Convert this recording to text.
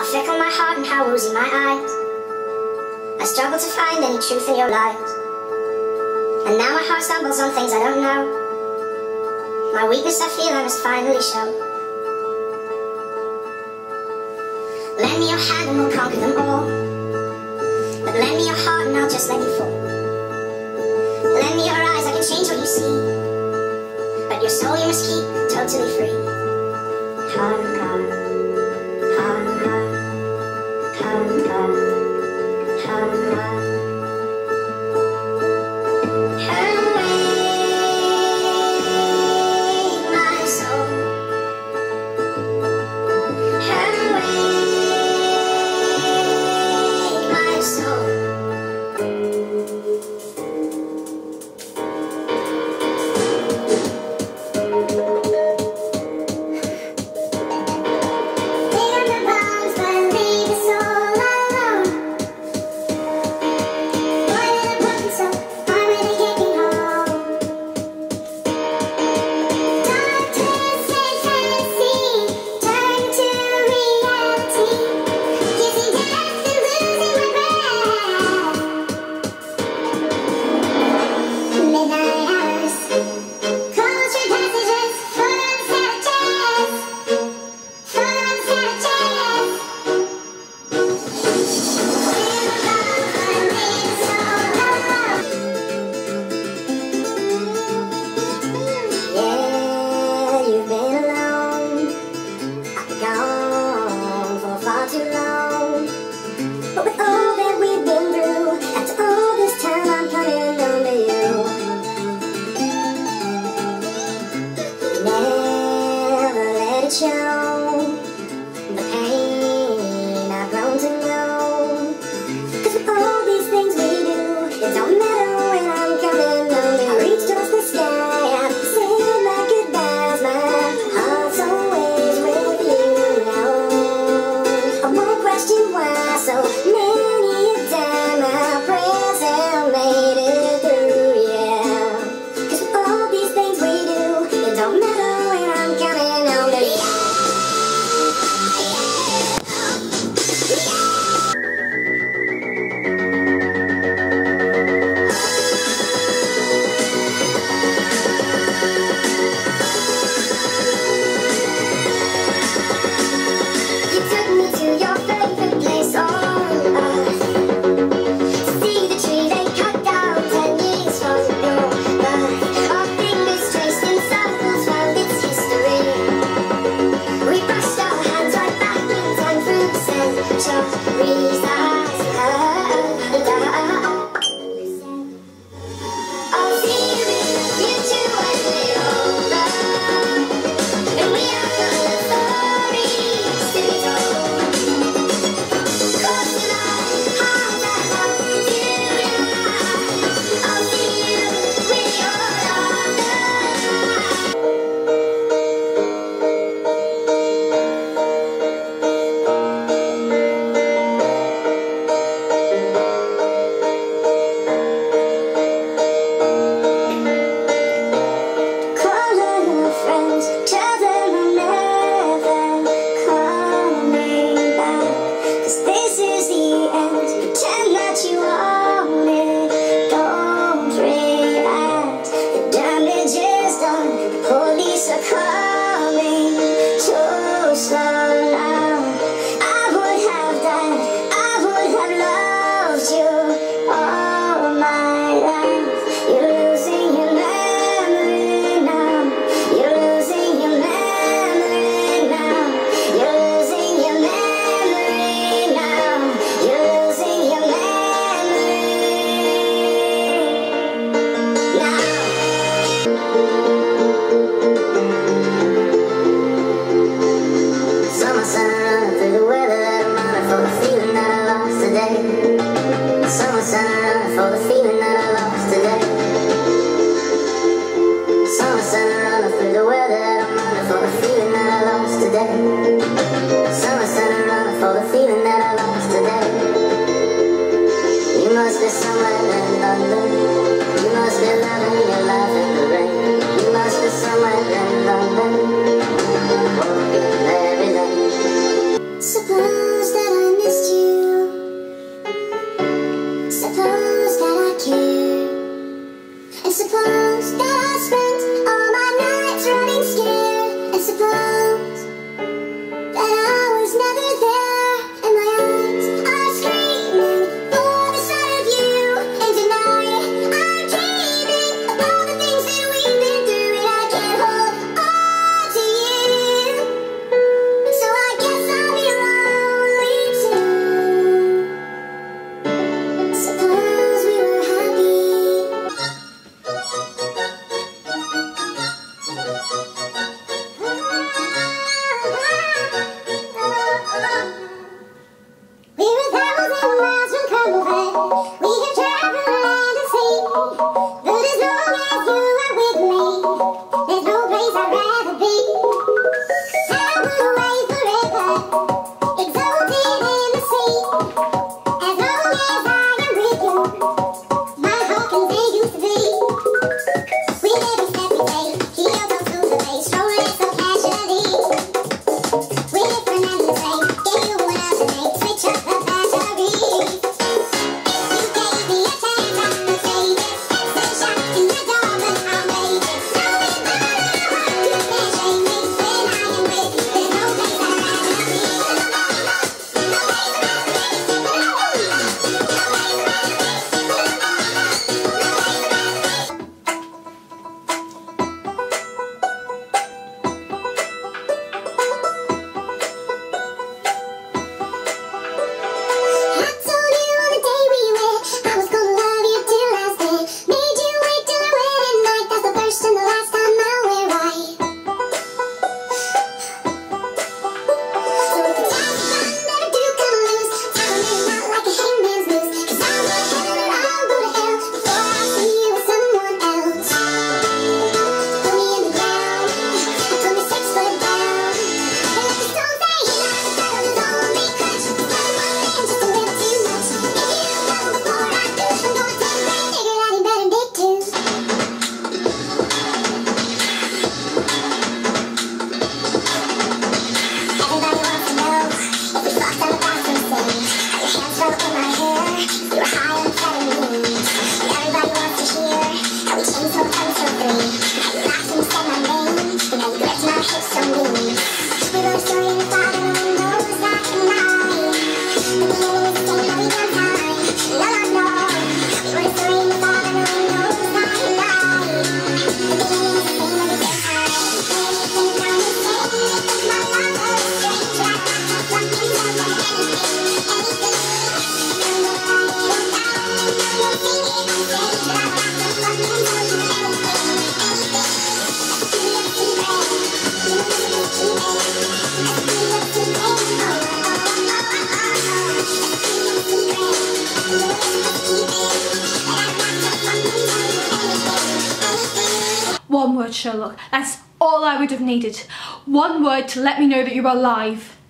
How fickle my heart and how woozy my eyes. I struggle to find any truth in your lies. And now my heart stumbles on things I don't know. My weakness I feel I must finally show. Lend me your hand and we'll conquer them all. But lend me your heart and I'll just let you fall. Lend me your eyes, I can change what you see. But your soul you must keep totally free. Heart, heart, heart, heart, heart, heart, heart, heart. So many One word, Sherlock. That's all I would have needed. One word to let me know that you're alive.